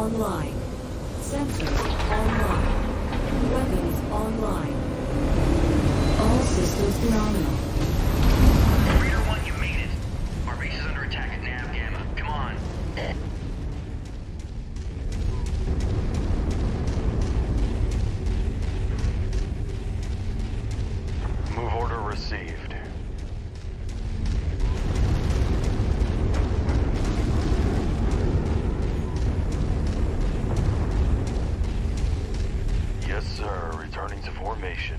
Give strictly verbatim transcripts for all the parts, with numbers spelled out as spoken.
online. Sensors online. Weapons online. All systems nominal. Reader one, you made it. Our base is under attack at Nav Gamma. Come on. Move order received. Yes, sir. Returning to formation.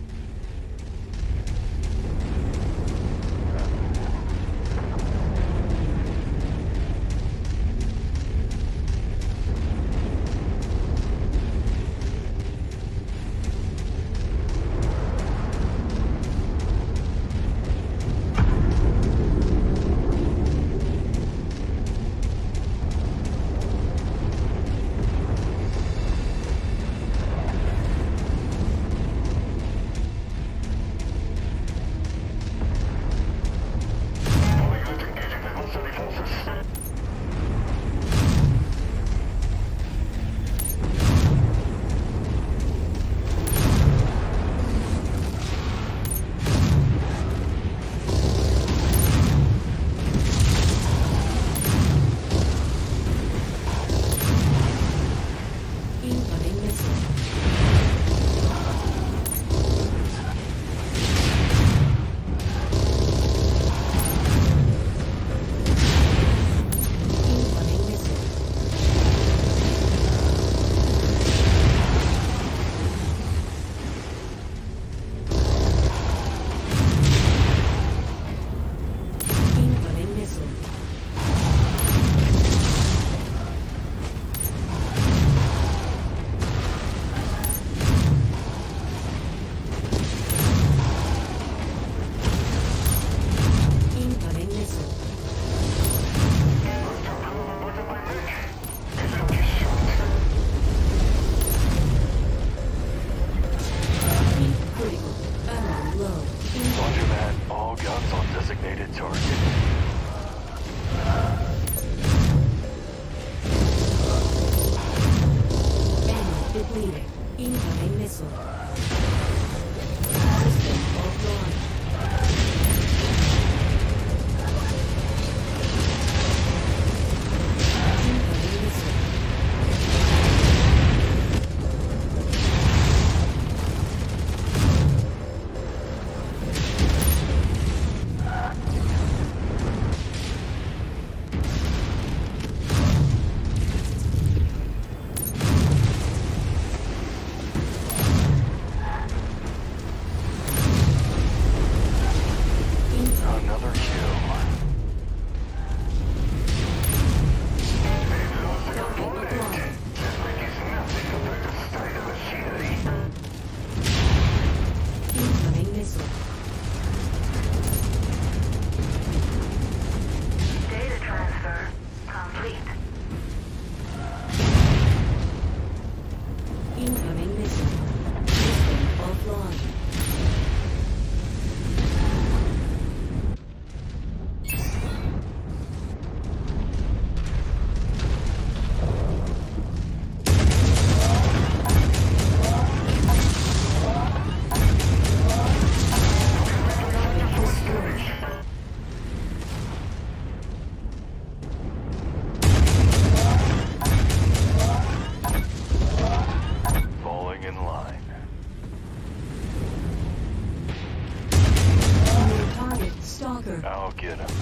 I'll get him.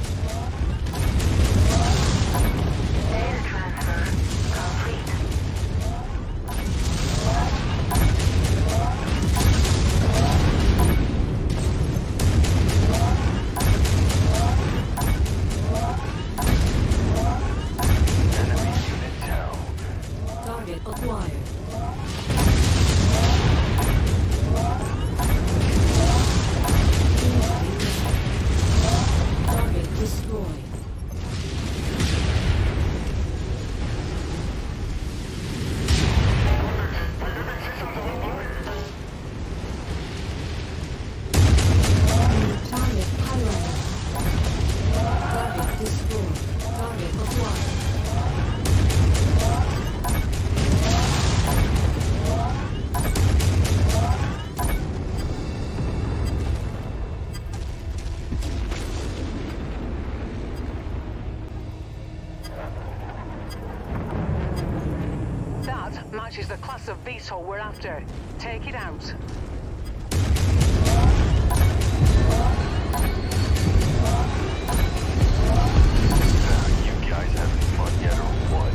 Data transfer complete. Enemy unit down. Target acquired. Target destroyed. Target highlighted. Target destroyed. Target acquired. That matches the class of V TOL we're after. Take it out. You guys having fun yet or what?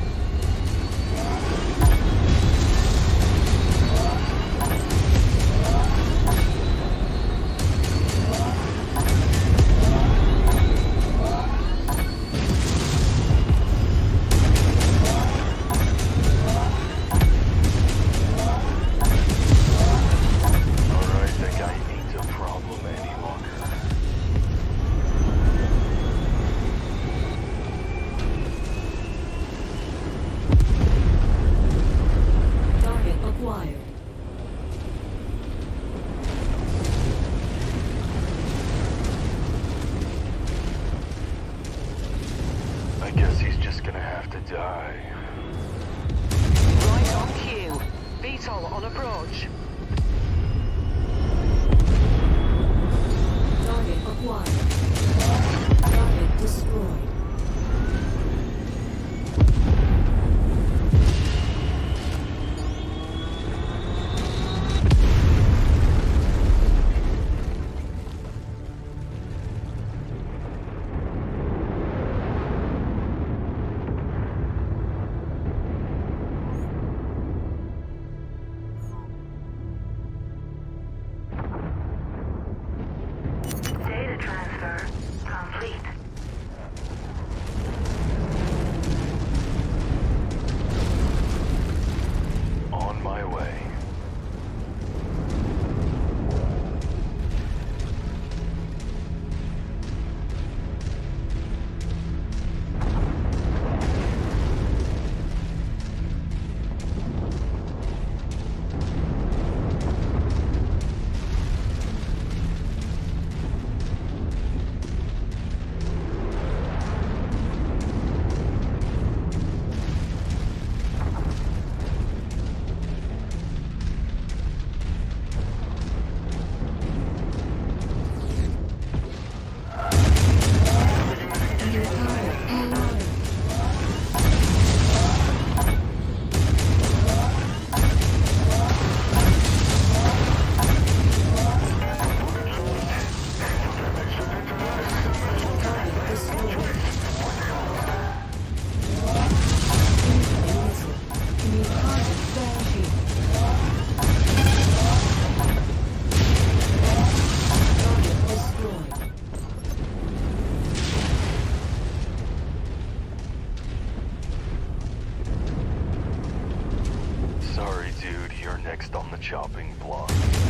Chopping block.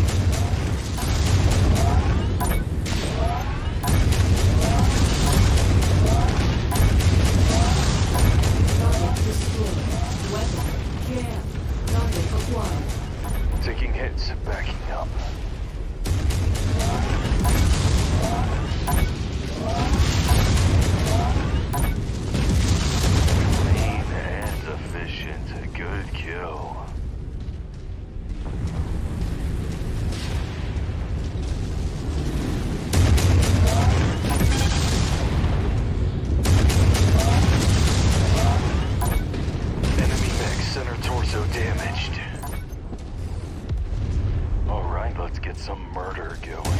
Taking hits, backing up. Clean and efficient. Good kill. Damaged. Alright, let's get some murder going.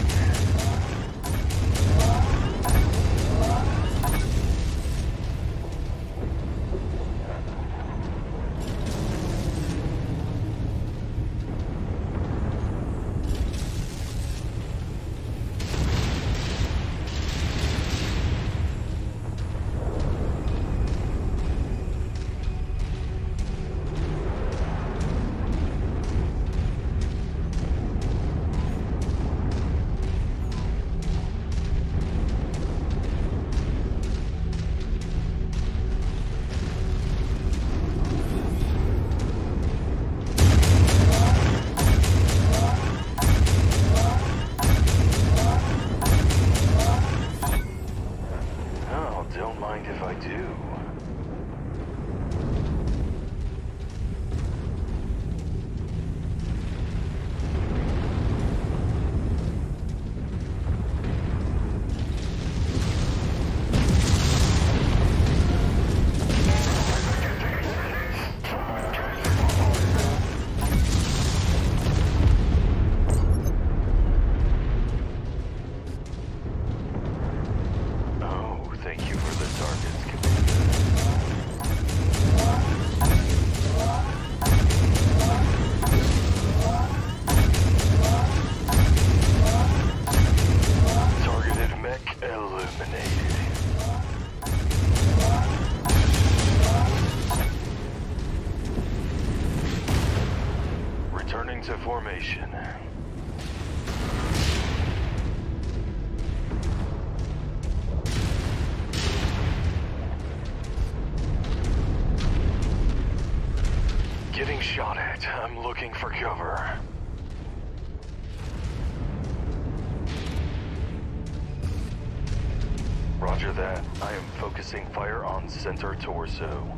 targets commanded. Targeted mech eliminated. Returning to formation. Getting shot at. I'm looking for cover. Roger that. I am focusing fire on center torso.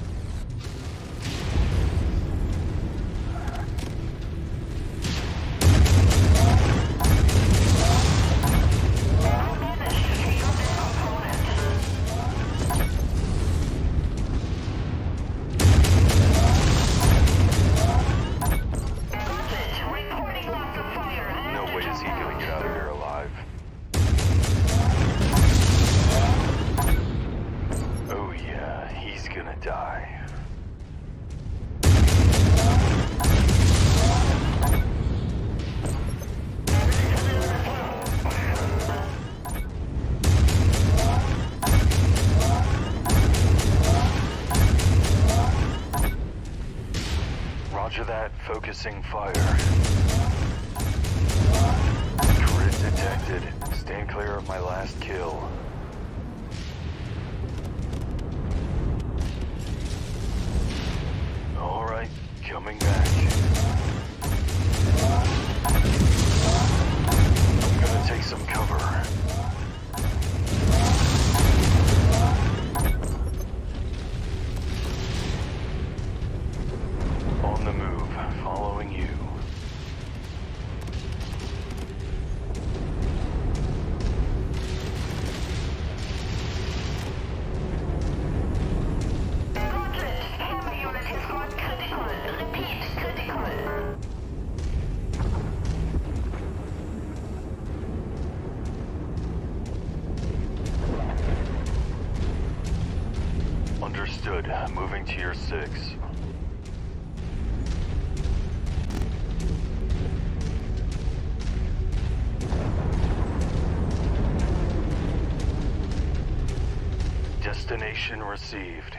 Roger that, focusing fire. Crit detected. Stand clear of my last kill. Alright, coming back. I'm gonna take some cover. On the move, following you. Understood. Moving to your six. Destination received.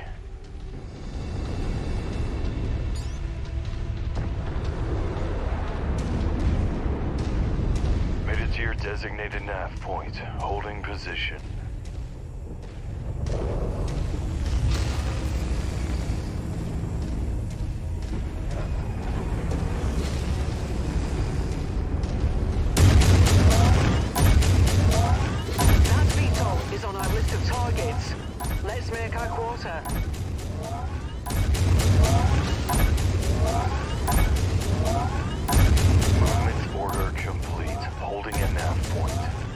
Made it to your designated nav point. Holding position. Let's make our quarter. Movement order complete. Holding a nav point.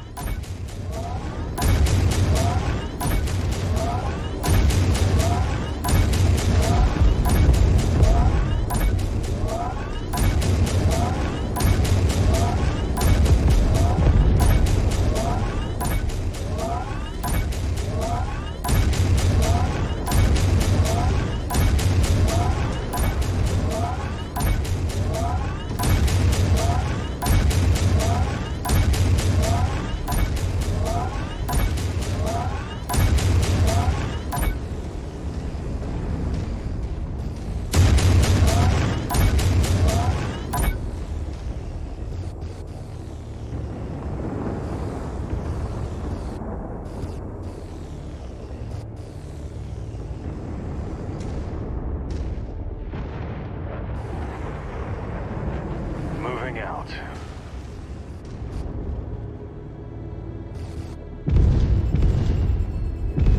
Moving out.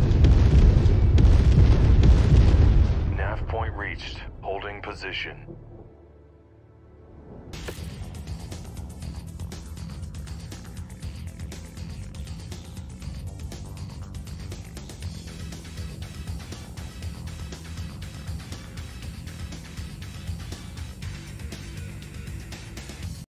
Nav point reached. Holding position.